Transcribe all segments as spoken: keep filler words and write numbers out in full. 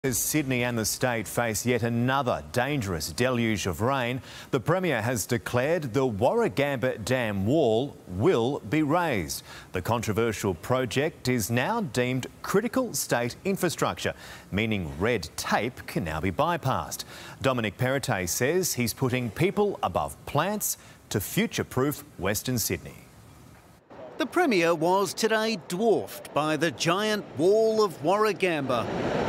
As Sydney and the state face yet another dangerous deluge of rain, the Premier has declared the Warragamba Dam wall will be raised. The controversial project is now deemed critical state infrastructure, meaning red tape can now be bypassed. Dominic Perrottet says he's putting people above plants to future-proof Western Sydney. The Premier was today dwarfed by the giant wall of Warragamba.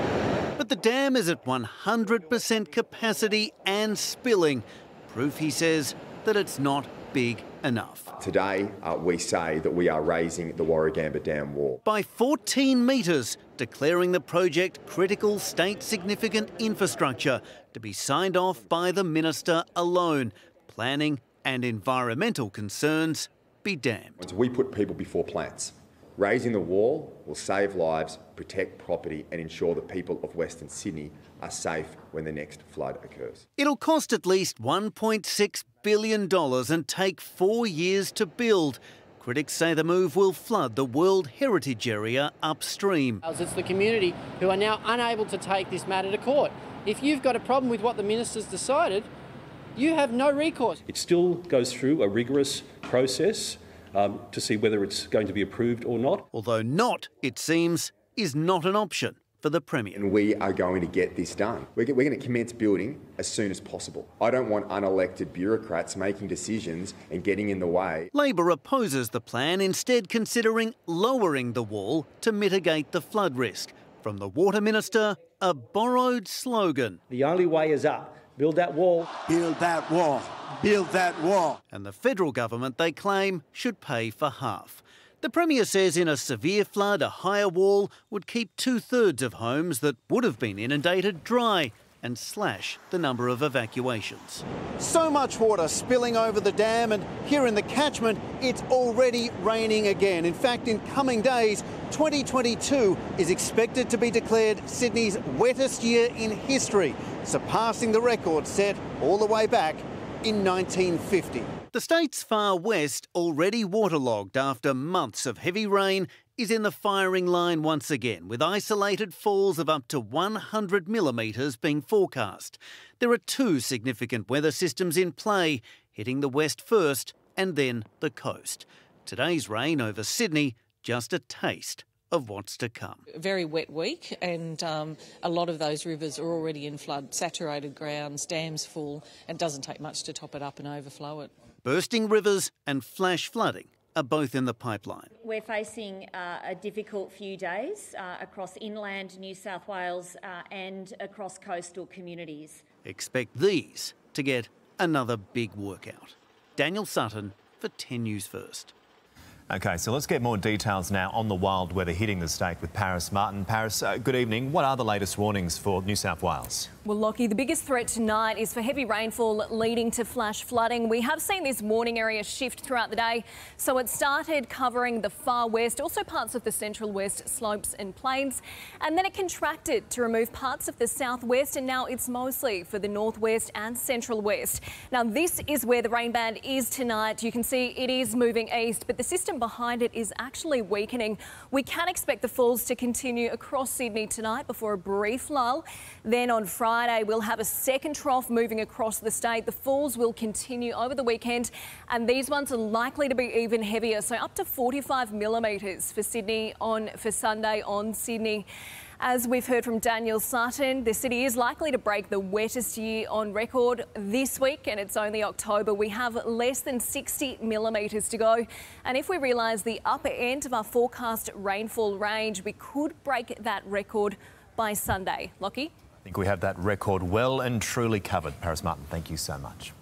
But the dam is at one hundred percent capacity and spilling. Proof, he says, that it's not big enough. Today, uh, we say that we are raising the Warragamba Dam wall by fourteen metres, declaring the project critical state significant infrastructure to be signed off by the Minister alone. Planning and environmental concerns be damned. We put people before plants. Raising the wall will save lives, protect property and ensure that people of Western Sydney are safe when the next flood occurs. It'll cost at least one point six billion dollars and take four years to build. Critics say the move will flood the World Heritage Area upstream. It's the community who are now unable to take this matter to court. If you've got a problem with what the minister's decided, you have no recourse. It still goes through a rigorous process Um, to see whether it's going to be approved or not. Although not, it seems, is not an option for the Premier. And we are going to get this done. We're, we're going to commence building as soon as possible. I don't want unelected bureaucrats making decisions and getting in the way. Labor opposes the plan, instead considering lowering the wall to mitigate the flood risk. From the Water Minister, a borrowed slogan. The only way is up. Build that wall. Build that wall. Build that wall. And the federal government, they claim, should pay for half. The Premier says in a severe flood, a higher wall would keep two-thirds of homes that would have been inundated dry and slash the number of evacuations. So much water spilling over the dam, and here in the catchment, it's already raining again. In fact, in coming days, twenty twenty-two is expected to be declared Sydney's wettest year in history, surpassing the record set all the way back in nineteen fifty. The state's far west, already waterlogged after months of heavy rain, is in the firing line once again, with isolated falls of up to one hundred millimetres being forecast. There are two significant weather systems in play, hitting the west first and then the coast. Today's rain over Sydney, just a taste of what's to come. A very wet week, and um, a lot of those rivers are already in flood, saturated grounds, dams full, and it doesn't take much to top it up and overflow it. Bursting rivers and flash flooding are both in the pipeline. We're facing uh, a difficult few days uh, across inland New South Wales uh, and across coastal communities. Expect these to get another big workout. Daniel Sutton for ten News First. OK, so let's get more details now on the wild weather hitting the state with Paris Martin. Paris, uh, good evening. What are the latest warnings for New South Wales? Well, Lockie, the biggest threat tonight is for heavy rainfall leading to flash flooding. We have seen this warning area shift throughout the day. So it started covering the far west, also parts of the central west slopes and plains. And then it contracted to remove parts of the southwest, and now it's mostly for the northwest and central west. Now, this is where the rain band is tonight. You can see it is moving east, but the system behind it is actually weakening. We can expect the falls to continue across Sydney tonight before a brief lull. Then on Friday, we'll have a second trough moving across the state. The falls will continue over the weekend, and these ones are likely to be even heavier, so up to forty-five millimetres for Sydney on for Sunday on Sydney. As we've heard from Daniel Sutton, the city is likely to break the wettest year on record this week, and it's only October. We have less than sixty millimetres to go. And if we realise the upper end of our forecast rainfall range, we could break that record by Sunday. Lockie? I think we have that record well and truly covered. Paris Martin, thank you so much.